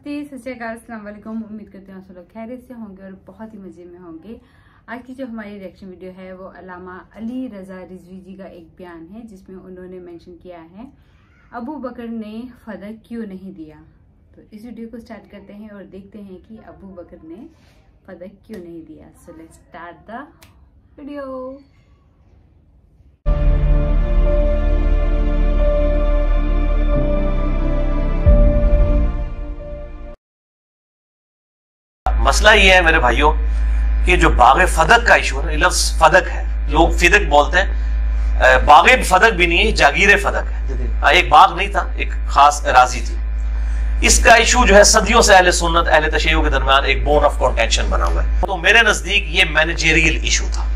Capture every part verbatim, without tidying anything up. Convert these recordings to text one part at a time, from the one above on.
नमस्ते, सत श्री अकाल, अस्सलाम वालेकुम। उम्मीद करते हैं आप सब लोग खैरियत से होंगे और बहुत ही मजे में होंगे। आज की जो हमारी रिएक्शन वीडियो है वो अल्लामा अली रजा रिजवी जी का एक बयान है जिसमें उन्होंने मेंशन किया है अबू बकर ने फदक क्यों नहीं दिया। तो इस वीडियो को स्टार्ट करते हैं और देखते हैं कि अबू बकर ने फदक क्यों नहीं दिया। So let's start the video. मसला ये है मेरे भाइयों कि जो बाग़े फदक का इशू है, लफ्ज़ फदक है, लोग फिदक बोलते हैं, बाग़े फदक भी नहीं है, जागीर फदक है। एक बाग नहीं था, एक खास राजी थी। इसका इशू जो है सदियों से अहले सुन्नत अहले तशय्युअ के दरमियान एक बोन ऑफ कंटेंशन बना हुआ है। तो मेरे नजदीक ये मैनेजरियल इशू था।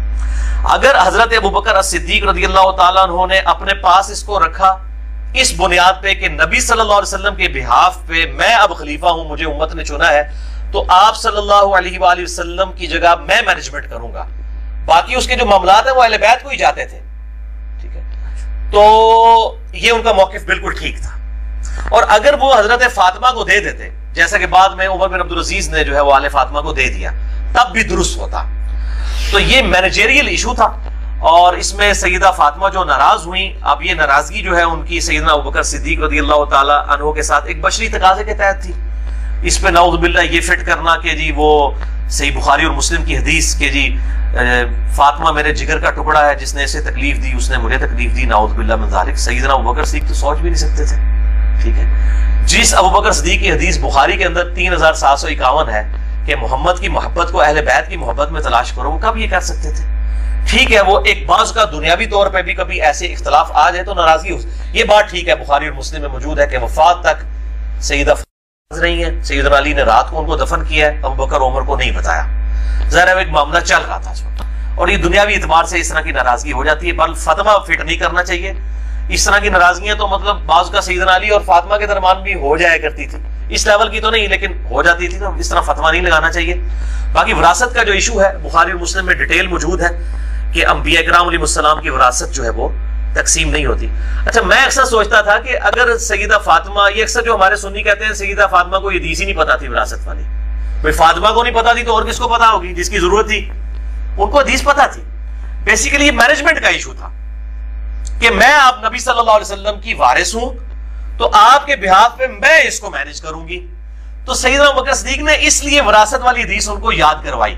अगर हजरत अबू बकर as-सिद्दीक रज़ियल्लाहु ताला अन्हु ने अपने पास इसको रखा इस बुनियाद पे कि नबी सल्लल्लाहु अलैहि वसल्लम के बिहाफ पे मैं अब खलीफा हूं, मुझे उम्मत ने चुना है, तो आप सल्लल्लाहु अलैहि वसल्लम की जगह मैं मैनेजमेंट करूंगा, बाकी उसके जो मामलात हैं वो अहले बैत को ही जाते थे। ठीक है, तो ये उनका मौकिफ बिल्कुल ठीक था। और अगर वो हजरत फातिमा को दे देते, जैसा कि बाद में उमर बिन अब्दुल अजीज ने जो है वो आले फातिमा को दे दिया, तब भी दुरुस्त होता। तो ये मैनेजरियल इशू था और इसमें सैयदा फातिमा जो नाराज हुई, अब ये नाराजगी जो है उनकी सैयदना अबू बकर सिद्दीक रज़ियल्लाहु ताला अन्हु के साथ एक बशरी तकाजे के तहत थी। इस पे नाउज़ बिल्लाह ये फिट करना कि जी वो सही बुखारी और मुस्लिम की हदीस के जी फातिमा मेरे जिगर का टुकड़ा है, जिसने इसे तकलीफ दी उसने मुझे तकलीफ दी, नाउज़ बिल्लाह मिन ज़ालिक। सैयदना अबू बकर सिद्दीक तो सोच भी नहीं सकते थे। ठीक है, जिस अबू बकर सिद्दीक की हदीस बुखारी के अंदर तीन हजार सात सौ इक्यावन है कि मोहम्मद की मोहब्बत को अहले बैत की मोहब्बत में तलाश करो, वो कब ये कर सकते थे? ठीक है, वो एक बाज़ का दुनियावी तौर पर भी कभी ऐसे इख्तलाफ आ जाए तो नाराजगी हो, ये बात ठीक है, बुखारी और मुस्लिम में मौजूद है कि वफात तक सैयदा रही है, सैयदना अली ने रात को उनको दफन किया है, अबू बकर उमर को नहीं बताया। ज़ाहिर एक मामला चल रहा था इस वक्त, और ये दुनियावी एतबार से इस तरह की नाराजगी हो जाती है। बल फातिमा फिट नहीं करना चाहिए इस तरह की नाराजगियां, तो मतलब बाज़ का सैयदना अली और फातिमा के दरमियान भी हो जाया करती थी, इस लेवल की तो नहीं लेकिन हो जाती थी, तो इस तरह फतवा नहीं लगाना चाहिए। बाकी विरासत का जो इशू है बुखारी और मुस्लिम में डिटेल मौजूद है कि अंबिया किराम अलैहिस्सलाम की विरासत जो है वो तकसीम नहीं होती। अच्छा, मैं अक्सर सोचता था कि अगर सैयदा फातिमा, ये अक्सर जो हमारे सुन्नी कहते हैं सैयदा फातिमा को ये हदीस ही नहीं पता थी विरासत वाली, भाई फातिमा को नहीं पता थी तो और किसको पता होगी जिसकी जरूरत थी, उनको हदीस पता थी। बेसिकली ये मैनेजमेंट का इशू था कि मैं आप नबी सल्लल्लाहु अलैहि वसल्लम की वारिस हूं, तो आपके बिहाफ पे मैं इसको मैनेज करूंगी। तो सैयदना अबू बकर सिद्दीक ने इसलिए विरासत वाली हदीस उनको याद करवाई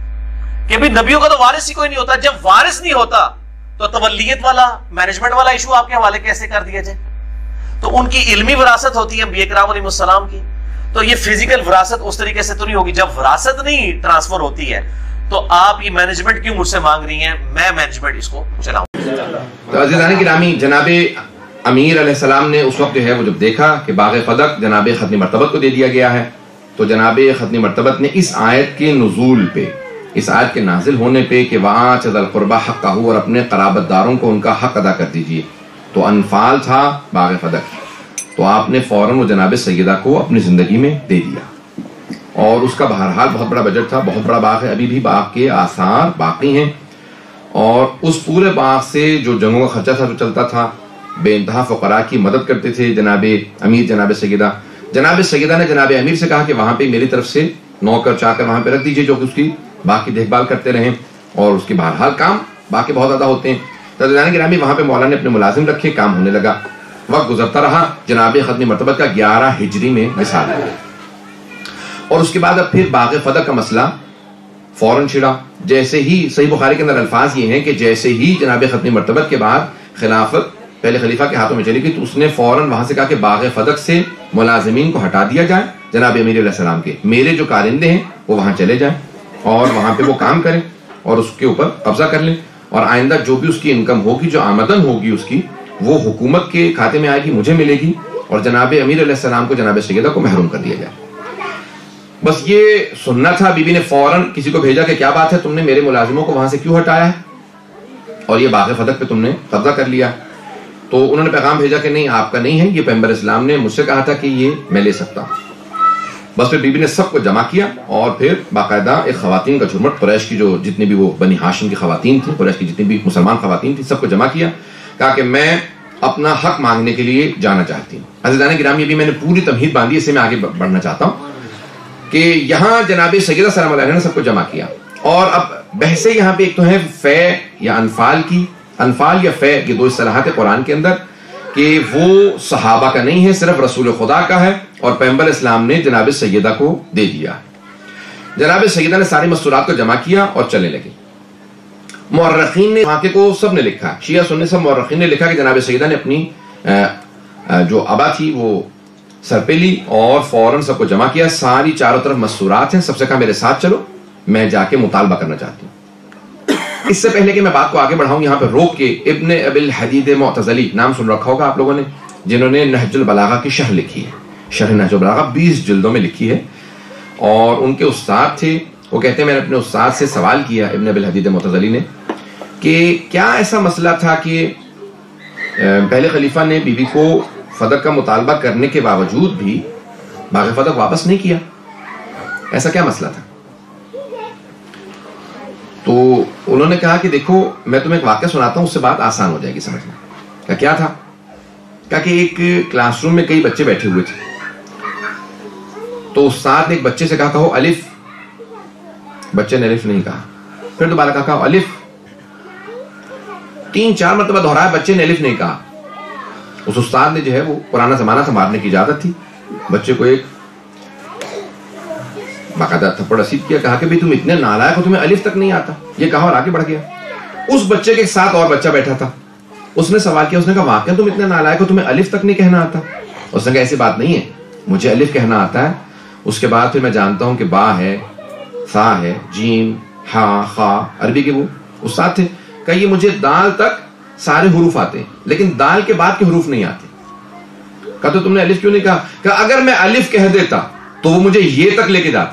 कि भाई नबियों का तो वारिस ही कोई नहीं होता, जब वारिस नहीं होता तो तवल्लियत वाला मैनेजमेंट वाला इशू आपके हवाले कैसे कर दिया जाए? तो उनकी इल्मी विरासत होती है अंबिया किराम अलैहिस्सलाम की, तो ये फिजिकल विरासत उस तरीके से तो नहीं होगी। जब विरासत नहीं ट्रांसफर होती है तो आप ये मैनेजमेंट क्यों मुझसे मांग रही हैं? मैं मैनेजमेंट इसको चलाऊंगा। तो अज़ीज़ान गिरामी, जनाबे अमीर अलैहिस्सलाम ने उस वक्त जो है वो जब देखा कि बाग़े फदक जनाबे खत्नी मर्तबत को दे दिया गया है, तो जनाबे खत्नी मर्तबत ने इस आयत के नुज़ूल पे, इस आयत के नाजिल होने पे कि वआत ज़िल क़ुरबा हक़्क़हू, और अपने क़राबतदारों को उनका हक अदा कर दीजिए, तो अनफाल था बाग़े फदक, तो आपने फौरन वो जनाब सैयदा को अपनी ज़िंदगी में दे दिया। और उसका बहरहाल बहुत बड़ा बजट था, बहुत बड़ा बाग है, अभी भी बाग के आसार बाकी हैं। और उस पूरे बाग से जो जंगों का खर्चा था जो चलता था, बेइंतहा फ़ुक़रा की मदद करते थे जनाब अमीर जनाब सैयदा। जनाब सैयदा ने जनाब अमीर से कहा कि वहाँ पे मेरी तरफ से नौकर चाकर वहाँ पे रख दीजिए जो कि उसकी बाग की देखभाल करते रहें, और उसके बहरहाल काम बाकी बहुत ज़्यादा होते हैं। तो अज़ीज़ान गिरामी, वहाँ पे मौला ने अपने मुलाजिम रखे, काम होने लगा, वक्त गुजरता रहा। जनाब खत्मी मरतबत का ग्यारह हिजरी में मिसाल है, और उसके बाद अब फिर बाग़े फदक का मसला फौरन छिड़ा। जैसे ही सही बुखारी के अंदर अल्फाज ये हैं कि जैसे ही जनाब खत्मी मरतबत के बाद खिलाफत पहले खलीफा के हाथों में चली गई, तो उसने फौरन वहां से कहा कि बाग़े फदक से मुलाजिमीन को हटा दिया जाए, जनाब अमीर अलैहिस्सलाम के मेरे जो कारिंदे हैं वो वहां चले जाएं और वहां पे वो काम करें और उसके ऊपर कब्जा कर लें, और आइंदा जो भी उसकी इनकम होगी, जो आमदन होगी उसकी, वो हुकूमत के खाते में आएगी, मुझे मिलेगी, और जनाब अमीर अलैहिस्सलाम को जनाब सैयदा को महरूम कर दिया जाए। बस ये सुनना था। बीबी ने फौरन किसी को भेजा कि क्या बात है, तुमने मेरे मुलाजिमों को वहां से क्यों हटाया है और ये बाग़े फदक पे तुमने कब्जा कर लिया? तो उन्होंने पैगाम भेजा कि नहीं, आपका नहीं है, ये पैगंबर इस्लाम ने मुझसे कहा था कि ये मैं ले सकता हूं। बस फिर बीबी ने सबको जमा किया और फिर बाकायदा एक खवातीन का झुरमुट, कुरैश की जो जितनी भी वो बनी हाशिम की खवातीन थी, कुरैश की जितनी भी मुसलमान खवातीन थी, सबको जमा किया, कहा कि मैं اپنا حق مانگنے کے لیے جانا چاہتی ہوں. عزیزان گرامی، ابھی میں نے پوری تمہید باندھی، اس سے میں آگے بڑھنا چاہتا ہوں کہ یہاں جناب سیدہ سلام اللہ علیہ نے سب کو جمع کیا، اور اب بحثیں یہاں پہ ایک تو ہے فے یا انفال کی، انفال یا فے یہ دو اصطلاحات قرآن کے اندر کہ وہ صحابہ کا نہیں ہے، صرف رسول خدا کا ہے، اور پیغمبر اسلام نے جناب سیدہ کو دے دیا. جناب سیدہ نے ساری مستورات کو جمع کیا اور چلنے لگی. مورخین نے واقعے کو سب نے لکھا، شیعہ سنی سب مورخین نے لکھا کہ جناب سیدہ نے اپنی جو ابا تھی وہ سر پہ لی اور فوراً سب کو جمع کیا. ساری چاروں طرف مستورات ہیں، سب سے کہا میرے ساتھ چلو، میں جا کے مطالبہ کرنا چاہتی ہوں. اس سے پہلے کہ میں بات کو آگے بڑھاؤں، یہاں پہ روک کے ابن ابی الحدید معتزلی، نام سن رکھا ہوگا آپ لوگوں نے، جنہوں نے نہج البلاغہ کی شرح لکھی ہے. شرح نہج البلاغہ بیس جلدوں میں لکھی ہے، اور ان کے استاد تھے. وہ کہتے ہیں میں نے اپنے استاد سے سوال کیا ابن ابی الحدید معتزلی نے کہ کیا ایسا مسئلہ تھا کہ پہلے خلیفہ نے بی بی کو فدق کا مطالبہ کرنے کے باوجود بھی باغ فدق واپس نہیں کیا، ایسا کیا مسئلہ تھا؟ تو انہوں نے کہا کہ دیکھو میں تمہیں ایک واقعہ سناتا ہوں، اس سے بات آسان ہو جائے گی سمجھنا. کہا کیا تھا؟ کہا کہ ایک کلاس روم میں کئی بچے بیٹھے ہوئے تھے، تو استاد نے ایک بچے سے کہا کہو الف، بچے نے الف نہیں کہا. پھر دوبارہ کہا کہو الف، تین چار مرتبہ دہرایا، بچے نے الف نہیں کہا. اس استاد نے جو ہے وہ پرانا زمانہ تھا، مارنے کی اجازت تھی، بچے کو ایک باقاعدہ تھپڑ رسید کیا، کہا کہ بھئی تم اتنے نالائق ہو، تمہیں الف تک نہیں آتا، یہ کہا اور آگے بڑھ گیا. اس بچے کے ساتھ اور بچہ بیٹھا تھا، اس نے سوال کیا، اس نے کہا واقعا تم اتنے نالائق ہو، تمہیں الف تک نہیں کہنا آتا؟ اس نے کہا ایسی بات نہیں ہے، مجھے الف کہنا آتا ہے. اس کے بعد پھر میں جانتا ہوں کہ با ہے، سا ہے، جیم، ہا، خا، عربی کے وہ استاد تھے. کہ یہ مجھے دال تک سارے حروف آتے ہیں لیکن دال کے بعد کے حروف نہیں آتے. کہا تو تم نے الف کیوں نہیں کہا؟ کہ اگر میں الف کہہ دیتا تو وہ مجھے یہ تک لے کے جاتا.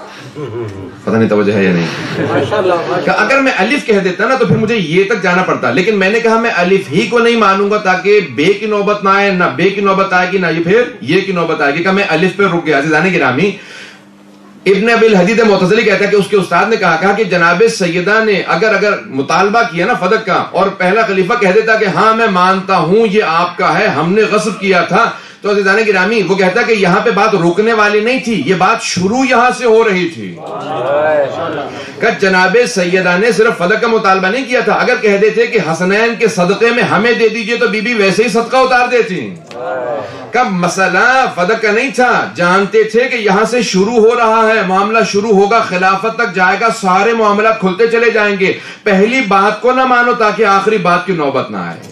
پتہ نہیں توجہ ہے یا نہیں. کہ اگر میں الف کہہ دیتا نا تو پھر مجھے یہ تک جانا پڑتا، لیکن میں نے کہا میں الف ہی کو نہیں مانوں گا تاکہ بے کی نوبت نہ آئے، نہ بے کی نوبت آئے گی، نہ یہ پھر یہ کی نوبت آئے گی. کہ میں الف پہ رک گیا. عزیزان گرامی، ابن ابی الحدید معتزلی کہتا ہے کہ اس کے استاد نے کہا کہا کہ جناب سیدہ نے اگر اگر مطالبہ کیا نا فدق کا، اور پہلا خلیفہ کہہ دیتا کہ ہاں میں مانتا ہوں یہ آپ کا ہے، ہم نے غصب کیا تھا، تو عزیزان گرامی وہ کہتا ہے کہ یہاں پہ بات رکنے والی نہیں تھی، یہ بات شروع یہاں سے ہو رہی تھی. کہ جناب سیدہ نے صرف فدق کا مطالبہ نہیں کیا تھا، اگر کہہ دیتے کہ حسنین کے صدقے میں ہمیں دے دیجئے تو بی بی ویسے ہی صدقہ اتار دیتی. کب مسئلہ فدق کا نہیں تھا، جانتے تھے کہ یہاں سے شروع ہو رہا ہے، معاملہ شروع ہوگا، خلافت تک جائے گا، سارے معاملات کھلتے چلے جائیں گے. پہلی بات کو نہ مانو تاکہ آخری بات کی نوبت نہ آئے.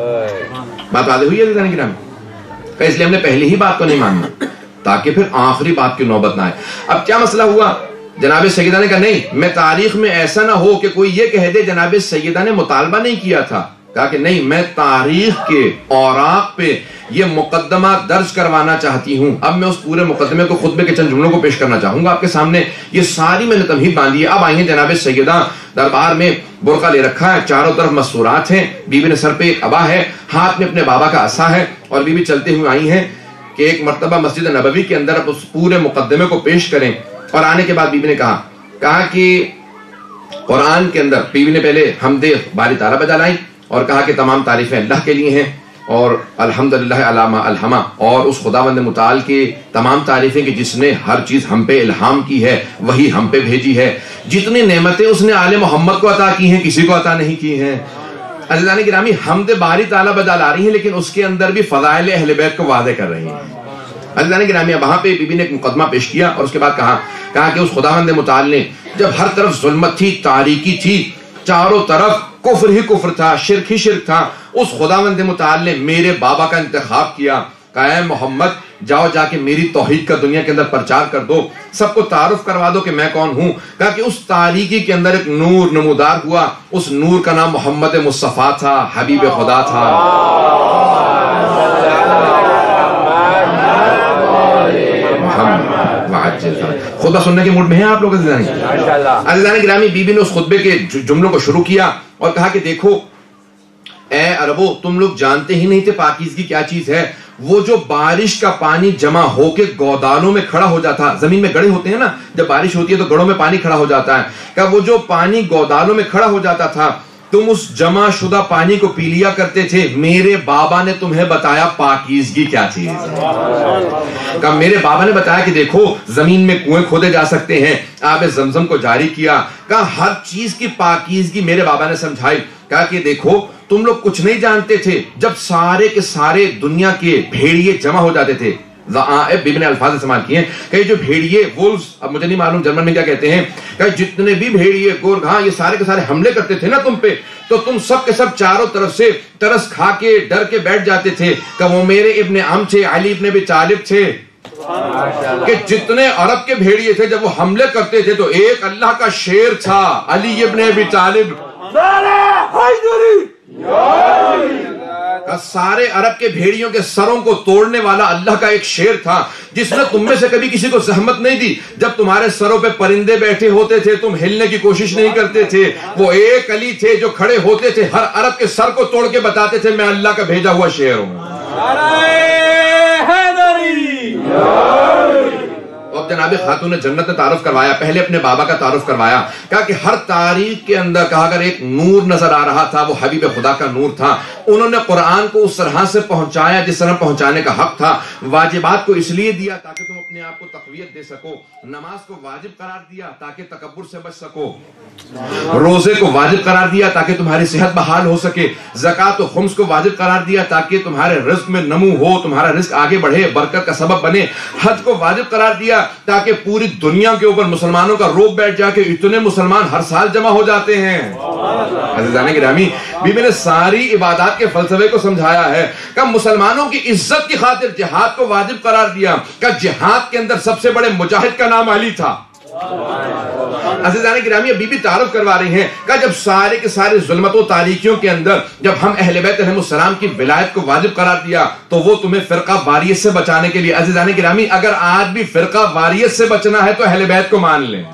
بات واضح ہوئی ہے عزیزان گرامی؟ اس لیے ہم نے پہلی ہی بات کو نہیں ماننا تاکہ پھر آخری بات کی نوبت نہ آئے. اب کیا مسئلہ ہوا؟ جناب سیدہ نے کہا نہیں، میں تاریخ میں ایسا نہ ہو کہ کوئی یہ کہہ دے جناب سیدہ نے مطالبہ نہیں کیا تھا. کہا کہ نہیں، میں تاریخ کے اوراق پہ یہ مقدمہ درج کروانا چاہتی ہوں. اب میں اس پورے مقدمے کو خطبے کے چند جملوں کو پیش کرنا چاہوں گا آپ کے سامنے. یہ ساری میں نے تمہید باندھی ہے. اب آئی ہیں جناب سیدہ، دربار میں برقع لے رکھا ہے، چاروں طرف مستورات ہیں، بی بی نے سر پہ ایک عبا ہے، ہاتھ میں اپنے بابا کا عصا ہے، اور بی بی چلتے ہوئے آئی ہیں کہ ایک مرتبہ مسجد نبوی کے اندر اب اس پورے مقدمے کو پیش کریں. اور آنے کے بعد بی بی نے کہا کہا کہ قرآن کے اندر بی بی نے پہلے حمد باری تعالیٰ بجا لائی اور کہا کہ تمام تعریفیں اللہ کے لیے ہیں، اور الحمدللہ علامہ الحمہ، اور اس خداوند متعال کی تمام تعریفیں کہ جس نے ہر چیز ہم پہ الہام کی ہے، وہی ہم پہ بھیجی ہے. جتنی نعمتیں اس نے آل محمد کو عطا کی ہیں کسی کو عطا نہیں کی ہیں. عزیزان گرامی، حمد باری تعالیٰ بجا لا رہی ہیں لیکن اس کے اندر بھی فضائل اہل بیت کو واضح کر رہی ہیں. عزیزان گرامی، وہاں پہ بی بی نے ایک مقدمہ پیش کیا اور اس کے بعد کہا کہا کہ اس خداوند متعال نے جب ہر طرف ظلمت تھی، تاریکی تھی، چاروں طرف کفر ہی کفر تھا، شرک ہی شرک تھا، اس خداوند متعال نے میرے بابا کا انتخاب کیا. کہا اے محمد جاؤ جا کے میری توحید کا دنیا کے اندر پرچار کر دو، سب کو تعارف کروا دو کہ میں کون ہوں. کہا کہ اس تاریکی کے اندر ایک نور نمودار ہوا، اس نور کا نام محمد مصطفیٰ تھا، حبیب خدا تھا. خطبہ سننے کے موڈ میں ہیں آپ لوگ عزیزان عزیزان گرامی. بی بی نے اس خطبے کے جملوں کو شروع کیا اور کہا کہ دیکھو اے عربو، تم لوگ جانتے ہی نہیں تھے پاکیزگی کیا چیز ہے. وہ جو بارش کا پانی جمع ہو کے گودانوں میں کھڑا ہو جاتا، زمین میں گڑھے ہوتے ہیں نا، جب بارش ہوتی ہے تو گڑھوں میں پانی کھڑا ہو جاتا ہے. کہ وہ جو پانی گودانوں میں کھڑا ہو جاتا تھا تم اس جمع شدہ پانی کو پی لیا کرتے تھے، میرے بابا نے تمہیں بتایا پاکیزگی کیا چیز ہے۔ کہ میرے بابا نے بتایا کہ دیکھو زمین میں کنویں کھودے جا سکتے ہیں، آب زمزم کو جاری کیا، کہا ہر چیز کی پاکیزگی میرے بابا نے سمجھائی۔ کہا کہ دیکھو تم لوگ کچھ نہیں جانتے تھے، جب سارے کے سارے دنیا کے بھیڑیے جمع ہو جاتے تھے، بیبی نے الفاظ استعمال کیے کہ جو بھیڑیے وولز، اب مجھے نہیں معلوم جرمن میں کیا کہتے ہیں، کہ جتنے بھی بھیڑیے گورگھاں یہ سارے کے سارے حملے کرتے تھے نا تم پہ، تو تم سب کے سب چاروں طرف سے ترس کھا کے ڈر کے بیٹھ جاتے تھے کہ وہ میرے ابن عم تھے، علی ابن ابی طالب تھے، کہ جتنے عرب کے بھیڑیے تھے جب وہ حملے کرتے تھے تو ایک اللہ کا شیر تھا، علی ابن ابی طالب، سارے عرب کے بھیڑیوں کے سروں کو توڑنے والا اللہ کا ایک شیر تھا، جس نے تم میں سے کبھی کسی کو زحمت نہیں دی، جب تمہارے سروں پہ پرندے بیٹھے ہوتے تھے تم ہلنے کی کوشش نہیں کرتے تھے، وہ ایک علی تھے جو کھڑے ہوتے تھے ہر عرب کے سر کو توڑ کے بتاتے تھے میں اللہ کا بھیجا ہوا شیر ہوں۔ اب جناب خاتون جنت نے تعارف کروایا، پہلے اپنے بابا کا تعارف کروایا، کہا کہ ہر تاریخ کے اندر کہا اگر ایک نور نظر آ رہا تھا وہ حبیب خدا کا نور تھا، انہوں نے قرآن کو اس طرح سے پہنچایا جس طرح پہنچانے کا حق تھا، واجبات کو اس لیے دیا تاکہ تم اپنے آپ کو تقویت دے سکو، نماز کو واجب قرار دیا تاکہ تکبر سے بچ سکو، روزے کو واجب قرار دیا تاکہ تمہاری صحت بحال ہو سکے، زکوٰۃ و خمس کو واجب قرار دیا تاکہ تمہارے رزق میں نمو ہو، تمہارا رزق آگے بڑھے، برکت کا سبب بنے، حج کو واجب قرار دیا تاکہ پوری دنیا کے اوپر مسلمانوں کا روب بیٹھ جا کے اتنے مسلمان ہر سال جمع ہو جاتے ہیں۔ عزیزان گرامی، بیوی نے ساری عبادات کے فلسفے کو سمجھایا ہے کہ مسلمانوں کی عزت کی خاطر جہاد کو واجب قرار دیا، کہ جہاد کے اندر سب سے بڑے مجاہد کا نام علی تھا۔ عزیزان گرامی، بی بی تعارف کروا رہی ہیں کہ جب سارے کے سارے ظلمت و تاریکیوں کے اندر جب ہم اہل بیت علیہ السلام کی ولایت کو واجب قرار دیا تو وہ تمہیں فرقہ واریت سے بچانے کے لیے، عزیزان گرامی اگر آج بھی فرقہ واریت سے بچنا ہے تو اہل بیت کو مان لیں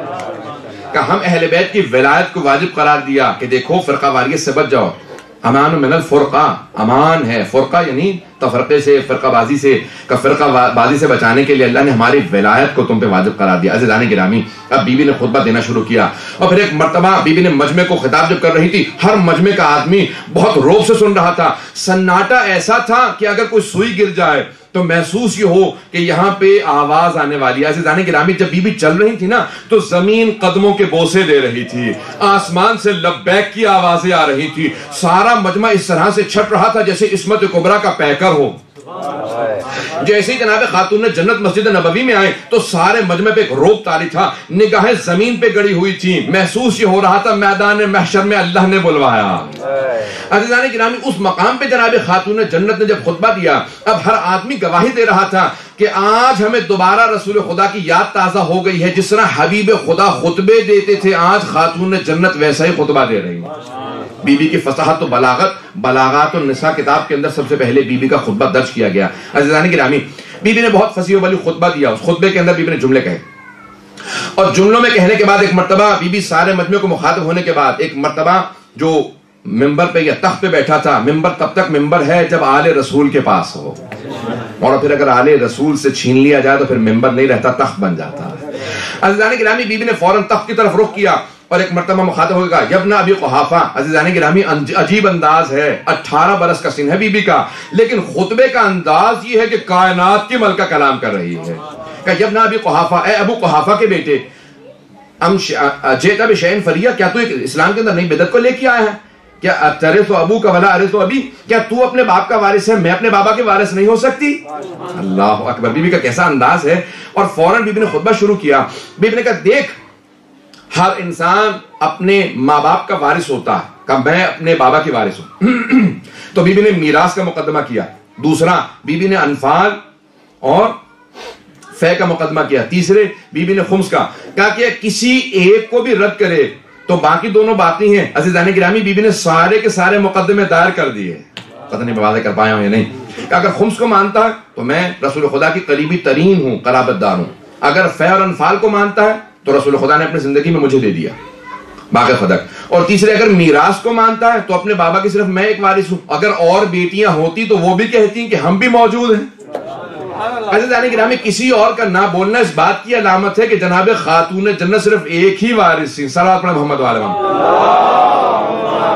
کہ ہم اہل بیت کی ولایت کو واجب قرار دیا کہ دیکھو فرقہ واریت سے بچ جاؤ، امان من الفرقہ، امان ہے، فرقہ یعنی تفرقے سے، فرقہ بازی سے، کہ فرقہ بازی سے بچانے کے لیے اللہ نے ہماری ولایت کو تم پہ واجب قرار دیا۔ عزیزان گرامی، اب بی بی نے خطبہ دینا شروع کیا، اور پھر ایک مرتبہ بی بی نے مجمع کو خطاب جب کر رہی تھی، ہر مجمع کا آدمی بہت روب سے سن رہا تھا، سناٹا ایسا تھا کہ اگر کوئی سوئی گر جائے تو محسوس یہ ہو کہ یہاں پہ آواز آنے والی ہے۔ عزیزان گرامی، جب بی بی چل رہی تھی نا تو زمین قدموں کے بوسے دے رہی تھی، آسمان سے لبیک کی آوازیں آ رہی تھی، سارا مجمع اس طرح سے چھٹ رہا تھا جیسے عصمت کبریٰ کا پیکر ہو۔ جیسے ہی جناب خاتون جنت مسجد نبوی میں آئے تو سارے مجمع پہ ایک روب طاری تھا، نگاہیں زمین پہ گڑی ہوئی تھی، محسوس یہ ہو رہا تھا میدان محشر میں اللہ نے بلوایا۔ عزیزان گرامی، اس مقام پہ جناب خاتون جنت نے جب خطبہ دیا، اب ہر آدمی گواہی دے رہا تھا کہ آج ہمیں دوبارہ رسول خدا کی یاد تازہ ہو گئی ہے، جس طرح حبیب خدا خطبے دیتے تھے آج خاتون جنت ویسا ہی خطبہ دے رہی ہے۔ بی بی کی فصاحت و بلاغت، بلاغات النساء کتاب کے اندر سب سے پہلے بی بی کا خطبہ درج کیا گیا۔ عزیزان گرامی، بی بی نے بہت فصیح و بلیغ خطبہ دیا، اس خطبے کے اندر بی بی نے جملے کہے، اور جملوں میں کہنے کے بعد ایک مرتبہ بی بی سارے مجمع کو مخاطب ہونے کے بعد ایک مرتبہ جو ممبر پہ یا تخت پہ بیٹھا تھا، ممبر تب تک ممبر ہے جب آل رسول کے پاس ہو، اور پھر اگر آل رسول سے چھین لیا جائے تو پھر ممبر نہیں رہتا، تخت بن جاتا ہے۔ عزیزان گرامی، بی بی نے فوراً تخت کی طرف رخ کیا اور ایک مرتبہ مخاطب ہو گیا، یبن ابی قحافہ۔ عزیزان گرامی، عجیب انداز ہے، اٹھارہ برس کا سن ہے بی بی کا، لیکن خطبے کا انداز یہ ہے کہ کائنات کی ملکہ کلام کر رہی ہے کہ یبن ابی قحافہ، اے ابو قحافہ کے بیٹے، ام جیتا بشیء فریہ، کیا تو اسلام کے اندر نئی بدعت کو لے کے آیا ہے؟ کیا ترث ابو کا ولا ارث ابی، کیا تو اپنے باپ کا وارث ہے، میں اپنے بابا کے وارث نہیں ہو سکتی؟ اللہ اکبر، بی بی کا کیسا انداز ہے۔ اور فوراً بی بی نے خطبہ شروع کیا، بی بی نے کہا دیکھ، ہر انسان اپنے ماں باپ کا وارث ہوتا ہے، کہ میں اپنے بابا کی وارث ہوں۔ تو بی بی نے میراث کا مقدمہ کیا، دوسرا بی بی نے انفال اور فے کا مقدمہ کیا، تیسرے بی بی نے خمس کا، کہا کہ کسی ایک کو بھی رد کرے تو باقی دونوں باقی ہیں۔ عزیزان گرامی، بی بی نے سارے کے سارے مقدمے دائر کر دیے، پتہ نہیں میں واضح کر پایا ہوں یا نہیں، کہ اگر خمس کو مانتا ہے تو میں رسول خدا کی قریبی ترین ہوں، قرابت دار ہوں، اگر فے اور انفال کو مانتا ہے تو رسول خدا نے اپنی زندگی میں مجھے دے دیا باغ فدق، اور تیسرے اگر میراث کو مانتا ہے تو اپنے بابا کی صرف میں ایک وارث ہوں، اگر اور بیٹیاں ہوتی تو وہ بھی کہتی ہیں کہ ہم بھی موجود ہیں۔ عزیزان گرامی، کسی اور کا نہ بولنا اس بات کی علامت ہے کہ جناب خاتون جنت صرف ایک ہی وارث تھی۔ صلوات پڑھیں محمد وعلی محمد۔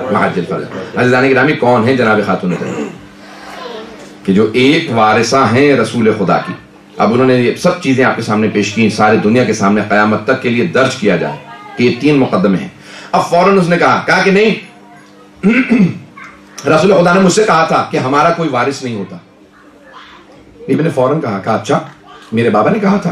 محج الفرج۔ عزیزان گرامی، کون ہیں جناب خاتون زہرا کہ جو ایک وارثہ ہیں رسول خدا کی؟ اب انہوں نے یہ سب چیزیں آپ کے سامنے پیش کی، سارے دنیا کے سامنے قیامت تک کے لیے درج کیا جائے کہ یہ تین مقدمے ہیں۔ اب فوراً اس نے کہا کہا کہ نہیں، رسول خدا نے مجھ سے کہا تھا کہ ہمارا کوئی وارث نہیں ہوتا۔ بیوی نے فوراً کہا کہا اچھا میرے بابا نے کہا تھا۔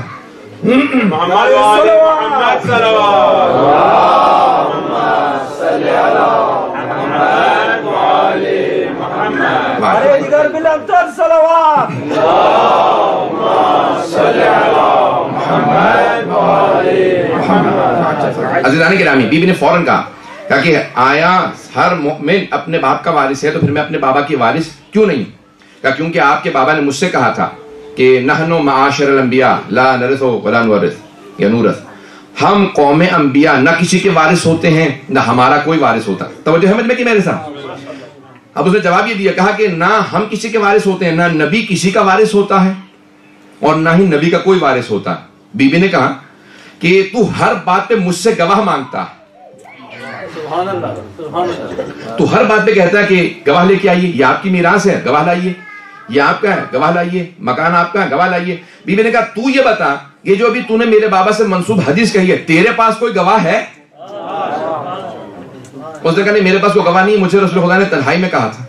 عزیزان گرامی، بیوی نے فوراً کہا کہا کہ آیا ہر مومن اپنے باپ کا وارث ہے تو پھر میں اپنے بابا کی وارث کیوں نہیں؟ کہا کیونکہ آپ کے بابا نے مجھ سے کہا تھا کہ نحنو معاشر الانبیاء لا نرث ولا نورث یا نورث، ہم قوم انبیاء نہ کسی کے وارث ہوتے ہیں نہ ہمارا کوئی وارث ہوتا۔ توجہ سمجھ میں کہ میرے ساتھ؟ اب اس نے جواب یہ دیا، کہا کہ نہ ہم کسی کے وارث ہوتے ہیں، نہ نبی کسی کا وارث ہوتا ہے اور نہ ہی نبی کا کوئی وارث ہوتا ہے۔ بی بی نے کہا کہ تو ہر بات پہ مجھ سے گواہ مانگتا ہے، تو ہر بات پہ کہتا ہے کہ گواہ لے کے آئیے، یہ آپ کی میراث ہے گواہ لائیے، یہ آپ کا ہے گواہ لائیے، مکان آپ کا ہے گواہ لائیے۔ بی بی نے کہا تو یہ بتا، یہ جو ابھی تو نے میرے بابا سے منسوب حدیث کہی ہے، تیرے پاس کوئی گواہ ہے؟ اس نے کہا نہیں میرے پاس کوئی گواہ نہیں، مجھے رسول خدا نے تنہائی میں کہا تھا۔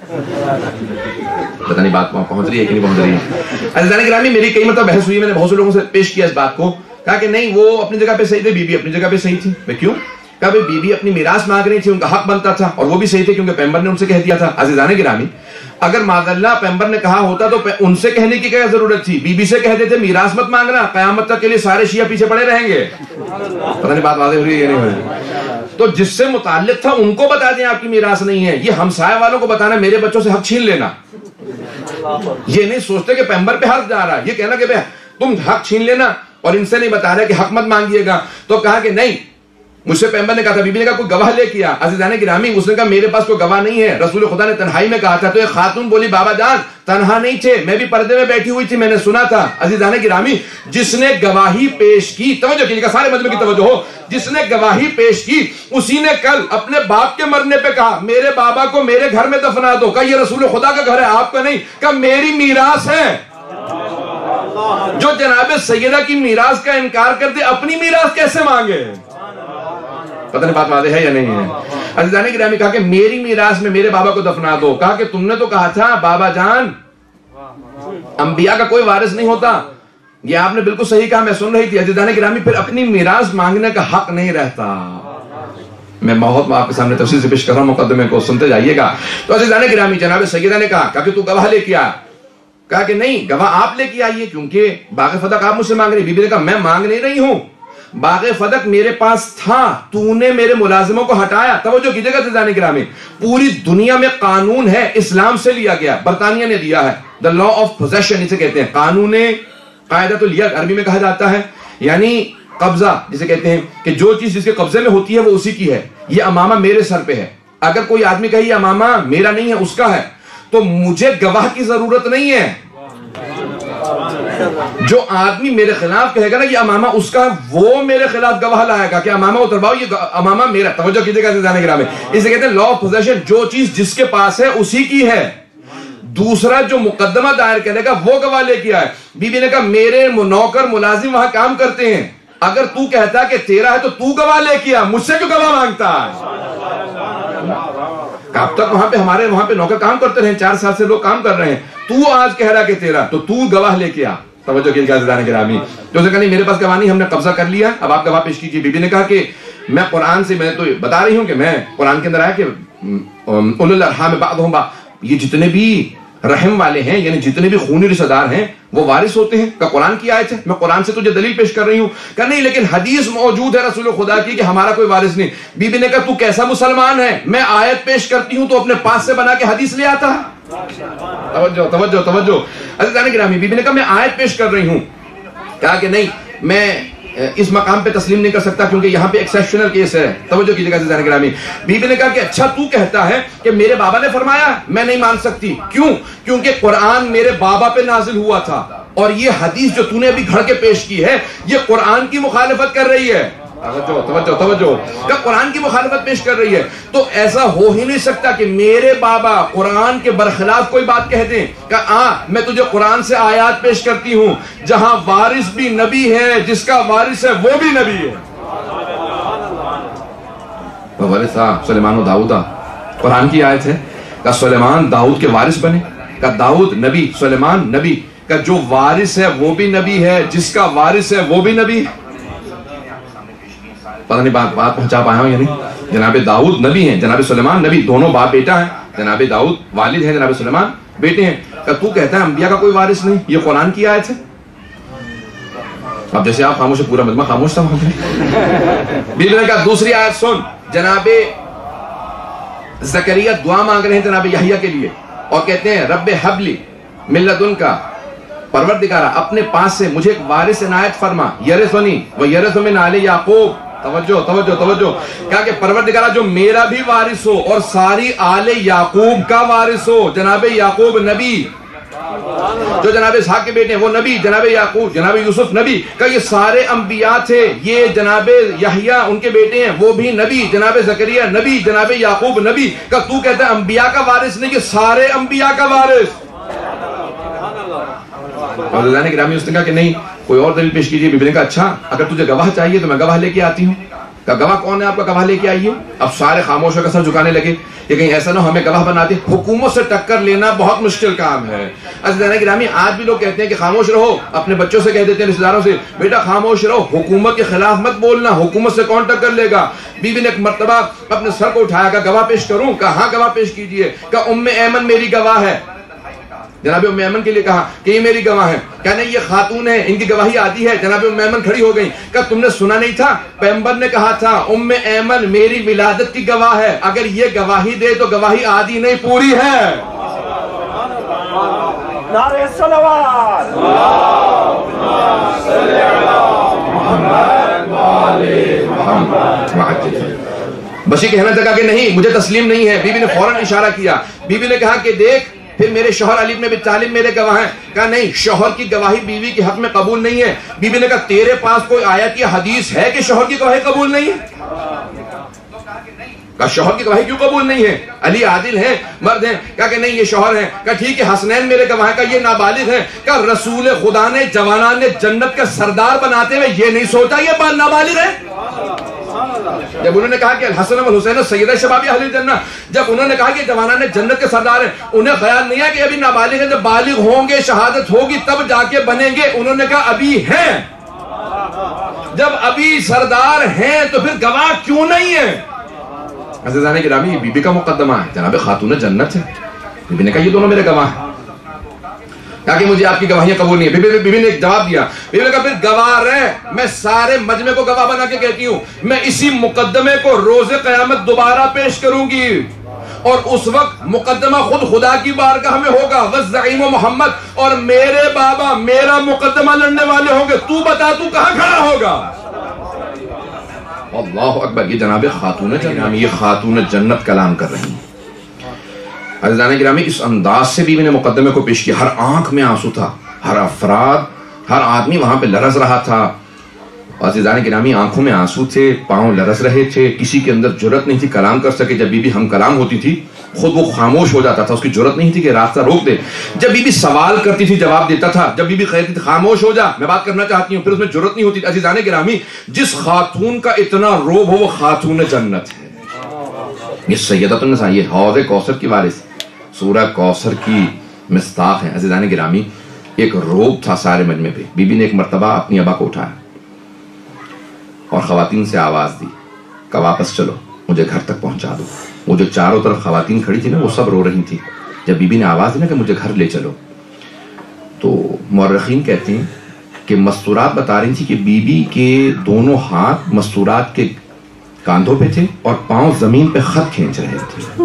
پتہ نہیں بات پہنچ رہی ہے کہ نہیں پہنچ رہی ہے؟ عزیزان گرامی، میری کئی مرتبہ بحث ہوئی، میں نے بہت سے لوگوں سے پیش کیا اس بات کو، کہا کہ نہیں وہ اپنی جگہ پہ صحیح تھے، بی بی اپنی جگہ پہ صحیح تھی۔ میں کیوں؟ کہا بھئی بی بی اپنی میراث مانگ رہی تھی، ان کا حق بنتا تھا، اور وہ بھی صحیح تھے کیونکہ پیغمبر نے ان سے کہہ دیا تھا۔ عزیزان گرامی، اگر معاذ اللہ پیغمبر نے کہا ہوتا تو ان سے کہنے کی کیا ضرورت تھی؟ بی بی سے کہتے تھے میراث مت مانگنا، قیامت تک کے لیے سارے شیعہ پیچھے پڑے رہیں گے۔ پتہ نہیں بات واضح ہو رہی ہے یا نہیں ہو رہی؟ تو جس سے متعلق تھا ان کو بتا دیں آپ کی میراث نہیں ہے، یہ ہمسائے والوں کو بتانا میرے بچوں سے حق چھین لینا۔ یہ نہیں سوچتے کہ پیغمبر پہ حق جا رہا ہے، یہ کہنا کہ تم حق چھین لینا اور ان سے نہیں بتا رہے کہ حق مت مانگیے گا۔ تو کہا کہ نہیں، مجھ سے پیغمبر نے کہا تھا، بی بی نے کہا کوئی گواہ لے کیا۔ عزیزان گرامی، اس نے کہا میرے پاس کوئی گواہ نہیں ہے، رسول خدا نے تنہائی میں کہا تھا۔ تو ایک خاتون بولی بابا جان تنہا نہیں تھے، میں بھی پردے میں بیٹھی ہوئی تھی، میں نے سنا تھا۔ عزیزان گرامی، جس نے گواہی پیش کی، توجہ کیجیے گا سارے مجمع کی توجہ ہو، جس نے گواہی پیش کی اسی نے کل اپنے باپ کے مرنے پہ کہا میرے بابا کو میرے گھر میں دفنا دو۔ کہا یہ رسول خدا کا گھر ہے، آپ کا نہیں۔ کہا میری میراث ہے۔ جو جناب سیدہ کی میراث کا انکار کر دے اپنی میراث کیسے مانگے؟ پتہ نہیں بات واضح ہے یا نہیں ہے؟ عزیزان گرامی، کہا کہ میری میراث میں میرے بابا کو دفنا دو۔ کہا کہ تم نے تو کہا تھا بابا جان انبیاء کا کوئی وارث نہیں ہوتا، یہ آپ نے بالکل صحیح کہا، میں سن رہی تھی۔ عزیزان گرامی، پھر اپنی میراث مانگنے کا حق نہیں رہتا۔ میں بہت آپ کے سامنے تفصیل سے پیش کر رہا ہوں، مقدمے کو سنتے جائیے گا۔ تو عزیزان گرامی، جناب سیدہ نے کہا کہ تو گواہ لے کے آ۔ کہا کہ نہیں، گواہ آپ لے کے آئیے کیونکہ باغ فدق آپ مجھ سے مانگ رہی۔ بی بی نے کہا میں مانگ نہیں رہی ہوں، باغ فدق میرے پاس تھا، تو نے میرے ملازموں کو ہٹایا۔ توجہ کیجیے گا عزیزان گرامی، پوری دنیا میں قانون ہے، اسلام سے لیا گیا، برطانیہ نے دیا ہے، دا لا آف پوزیشن اسے کہتے ہیں، قانون قاعدۃ الید عربی میں کہا جاتا ہے، یعنی قبضہ جسے کہتے ہیں کہ جو چیز جس کے قبضے میں ہوتی ہے وہ اسی کی ہے۔ یہ امامہ میرے سر پہ ہے، اگر کوئی آدمی کہے یہ امامہ میرا نہیں ہے اس کا ہے، تو مجھے گواہ کی ضرورت نہیں ہے۔ جو آدمی میرے خلاف کہے گا نا یہ امامہ اس کا، وہ میرے خلاف گواہ لائے گا کہ امامہ اترواؤ، یہ امامہ میرا۔ توجہ کیجیے گا عزیزان گرامی، اسے کہتے ہیں لا آف پوزیشن، جو چیز جس کے پاس ہے اسی کی ہے۔ دوسرا جو مقدمہ دائر کرے گا وہ گواہ لے کے آئے۔ بی بی نے کہا میرے نوکر ملازم وہاں کام کرتے ہیں، اگر تو کہتا ہے کہ تیرا ہے تو تو گواہ لے کے آ، مجھ سے کیوں گواہ مانگتا ہے؟ اب تک وہاں پہ ہمارے وہاں پہ نوکر کام کرتے رہے، چار سال سے لوگ کام کر رہے ہیں، تو آج کہہ رہا کہ تیرا، تو تو گواہ لے کے آ۔ توجہ کیجیے عزیزان گرامی، جو سے کہا نہیں میرے پاس گواہ نہیں، ہم نے قبضہ کر لیا، اب آپ گواہ پیش کیجیے۔ بی بی نے کہا کہ میں قرآن سے، میں تو بتا رہی ہوں کہ میں قرآن کے اندر آیا کہ اولو الارحام بعضهم بعض، یہ جتنے بھی رحم والے ہیں یعنی جتنے بھی خونی رشتہ دار ہیں وہ وارث ہوتے ہیں۔ کہ قرآن کی آیت ہے، میں قرآن سے تجھے دلیل پیش کر رہی ہوں۔ کہ نہیں لیکن حدیث موجود ہے رسول خدا کی کہ ہمارا کوئی وارث نہیں۔ بی بی نے کہا تو کیسا مسلمان ہے، میں آیت پیش کرتی ہوں تو اپنے پاس سے بنا کے حدیث لے آتا ہے۔ توجہ توجہ توجہ عزیزان گرامی، بی بی نے کہا میں آیت پیش کر رہی ہوں۔ کہا کہ نہیں میں اس مقام پہ تسلیم نہیں کر سکتا کیونکہ یہاں پہ ایکسیپشنل کیس ہے۔ توجہ کیجیے گا عزیزان گرامی، بی بی نے کہا کہ اچھا تو کہتا ہے کہ میرے بابا نے فرمایا، میں نہیں مان سکتی۔ کیوں؟ کیونکہ قرآن میرے بابا پہ نازل ہوا تھا اور یہ حدیث جو تو نے ابھی گھڑ کے پیش کی ہے یہ قرآن کی مخالفت کر رہی ہے۔ توجہ توجہ توجہ کہ قرآن کی مخالفت پیش کر رہی ہے. تو ایسا ہو ہی نہیں سکتا کہ میرے بابا قرآن کے برخلاف کوئی بات کہہ دیں کہ ہاں میں تجھے قرآن سے آیات پیش کرتی ہوں جہاں وارث بھی نبی ہے, جس کا وارث ہے وہ بھی نبی ہے. وارث تھا سلیمان و داؤد, قرآن کی آیت ہے کہ سلیمان داؤد کے وارث بنے, کہ داؤد نبی, سلیمان نبی, کہ جو وارث ہے وہ بھی نبی ہے, جس کا وارث ہے وہ بھی نبی ہے. پتہ نہیں بات بات پہنچا پایا ہوں یا نہیں. جناب داؤد نبی ہیں, جناب سلیمان نبی, دونوں باپ بیٹا ہیں. جناب داؤد والد ہیں, جناب سلیمان بیٹے ہیں. کہ تو کہتا ہے انبیاء کا کوئی وارث نہیں, یہ قرآن کی آیت ہے. اب جیسے آپ خاموش, پورا مجمع خاموش تھا وہاں پہ. بیوی نے کہا دوسری آیت سن. جناب زکریا دعا مانگ رہے ہیں جناب یحییٰ کے لیے اور کہتے ہیں رب حبلی من لدنکا, پروردگارہ اپنے پاس سے مجھے ایک وارث عنایت فرما, یرثنی و یرث من آل یعقوب. توجہ توجہ توجہ کہا کہ پروردگارہ جو میرا بھی وارث ہو اور ساری آل یعقوب کا وارث ہو. جناب یعقوب نبی, جو جناب اسحاق کے بیٹے ہیں وہ نبی, جناب یعقوب جناب یوسف نبی, کہ یہ سارے انبیاء تھے. یہ جناب یحییٰ ان کے بیٹے ہیں وہ بھی نبی, جناب زکریا نبی, جناب یعقوب نبی. کہ تو کہتا ہے انبیاء کا وارث نہیں, یہ سارے انبیاء کا وارث. اور اللہ نے گرامی اس نے کہا کہ نہیں کوئی اور دلیل پیش کیجئے. بی بی نے کہا اچھا اگر تجھے گواہ چاہیے تو میں گواہ لے کے آتی ہوں. کہ گواہ کون ہے آپ کا, گواہ لے کے آئیے. اب سارے خاموش ہو کر سر جھکانے لگے کہ کہیں ایسا نہ ہمیں گواہ بنا دے. حکومت سے ٹکر لینا بہت مشکل کام ہے. عزیزان گرامی آج بھی لوگ کہتے ہیں کہ خاموش رہو, اپنے بچوں سے کہہ دیتے ہیں, رشتہ داروں سے, بیٹا خاموش رہو, حکومت کے خلاف مت بولنا, حکومت سے کون ٹکر لے گا. بی بی نے ایک مرتبہ اپنے سر کو اٹھایا, کہ گواہ پیش کروں؟ کہ ہاں گواہ پیش کیجئے. کہ ام ایمن میری گواہ ہے. جناب ام ایمن کے لیے کہا کہ یہ میری گواہ ہے. کہا نہیں یہ خاتون ہے, ان کی گواہی آتی ہے. جناب ام ایمن کھڑی ہو گئی. کہ تم نے سنا نہیں تھا پیغمبر نے کہا تھا ام ایمن میری ولادت کی گواہ ہے, اگر یہ گواہی دے تو گواہی آدھی نہیں پوری ہے. نعرہ صلوات, بس یہ کہنا چاہا کہ نہیں مجھے تسلیم نہیں ہے. بی بی نے فوراً اشارہ کیا. بی بی نے کہا کہ دیکھ پھر میرے شوہر علی بن ابی طالب میرے گواہ ہیں. کہا نہیں شوہر کی گواہی بیوی کے حق میں قبول نہیں ہے. بی بی نے کہا تیرے پاس کوئی آیت یا حدیث ہے کہ شوہر کی گواہی قبول نہیں ہے؟ کہا شوہر کی گواہی کیوں قبول نہیں ہے؟ علی عادل ہیں, مرد ہیں. کہا کہ نہیں یہ شوہر ہیں. کہا ٹھیک ہے حسنین میرے گواہ ہیں. کہا یہ نابالغ ہیں. کہا رسول خدا نے جوانان نے جنت کا سردار بناتے ہوئے یہ نہیں سوچا یہ بات نابالغ ہے. جب انہوں نے کہا کہ الحسن والحسین سیدہ شباب اہل الجنہ, جب انہوں نے کہا کہ جوانان نے جنت کے سردار ہیں, انہیں خیال نہیں ہے کہ ابھی نابالغ ہیں, جب بالغ ہوں گے شہادت ہوگی تب جا کے بنیں گے. انہوں نے کہا ابھی ہیں. جب ابھی سردار ہیں تو پھر گواہ کیوں نہیں ہے؟ عزیزان گرامی بی بی کا مقدمہ ہے, جناب خاتون جنت ہے. بی بی نے کہا یہ دونوں میرے گواہ ہیں. کہا کہ مجھے آپ کی گواہیاں قبول نہیں ہے. بی بی, بی بی نے ایک جواب دیا. بی بی نے کہا پھر گواہ رہے, میں سارے مجمع کو گواہ بنا کے کہتی ہوں میں اسی مقدمے کو روز قیامت دوبارہ پیش کروں گی, اور اس وقت مقدمہ خود خدا کی بارگاہ میں ہوگا. والزعیم محمد, اور میرے بابا میرا مقدمہ لڑنے والے ہوں گے. تو بتا تو کہاں کھڑا ہوگا؟ اللہ اکبر. یہ جناب خاتون جنت, یہ خاتون جنت کلام کر رہی ہیں. عزیزان گرامی اس انداز سے بھی میں نے مقدمے کو پیش کیا. ہر آنکھ میں آنسو تھا, ہر افراد ہر آدمی وہاں پہ لرز رہا تھا. عزیزان گرامی آنکھوں میں آنسو تھے, پاؤں لرز رہے تھے, کسی کے اندر جرت نہیں تھی کلام کر سکے. جب بی بی ہم کلام ہوتی تھی خود وہ خاموش ہو جاتا تھا, اس کی جرت نہیں تھی کہ راستہ روک دے. جب بی بی سوال کرتی تھی جواب دیتا تھا. جب بی بی کہتی تھی خاموش ہو جا میں بات کرنا چاہتی ہوں, پھر اس میں جرت نہیں ہوتی. عزیزان گرامی جس خاتون کا اتنا روب ہو وہ خاتون جنت ہے. یہ سیدۃ النساء, یہ حوض کوثر کی وارث, سورہ کوثر کی مصداق ہیں. عزیزان گرامی ایک روب تھا سارے مجمع پہ. بی بی نے ایک مرتبہ اپنی ابا کو اٹھایا اور خواتین سے آواز دی کہ واپس چلو مجھے گھر تک پہنچا دو. وہ جو چاروں طرف خواتین کھڑی تھی نا وہ سب رو رہی تھی. جب بی بی نے آواز دی نا کہ مجھے گھر لے چلو, تو مورخین کہتے ہیں کہ مستورات بتا رہی تھی کہ بی بی کے دونوں ہاتھ مستورات کے کاندھوں پہ تھے اور پاؤں زمین پہ خط کھینچ رہے تھے.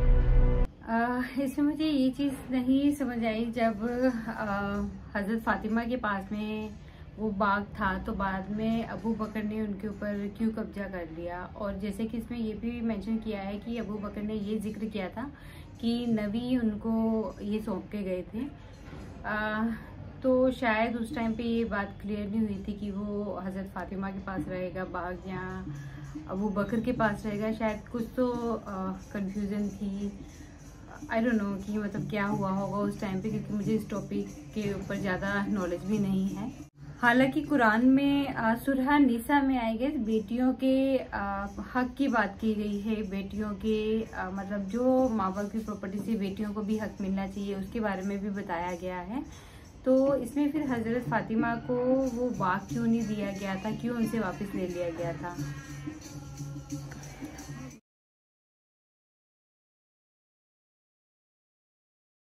اس میں مجھے یہ چیز نہیں سمجھ آئی جب حضرت فاطمہ کے پاس میں وہ باغ تھا تو بعد میں ابو بکر نے ان کے اوپر کیوں قبضہ کر لیا. اور جیسے کہ اس میں یہ بھی مینشن کیا ہے کہ ابو بکر نے یہ ذکر کیا تھا کہ نبی ان کو یہ سونپ کے گئے تھے. तो शायद उस टाइम पे ये बात क्लियर नहीं हुई थी कि वो हज़रत फातिमा के पास रहेगा बाग या अबू बकर के पास रहेगा। शायद कुछ तो कंफ्यूजन थी, आई डोंट नो कि मतलब क्या हुआ होगा उस टाइम पे, क्योंकि मुझे इस टॉपिक के ऊपर ज़्यादा नॉलेज भी नहीं है। हालांकि कुरान में सूरह निसा में आई गई बेटियों के आ, हक की बात की गई है। बेटियों के आ, मतलब जो माँ बाप की प्रॉपर्टी से बेटियों को भी हक मिलना चाहिए उसके बारे में भी बताया गया है। तो इसमें फिर हज़रत फातिमा को वो बाग क्यों नहीं दिया गया था, क्यों उनसे वापस ले लिया गया था?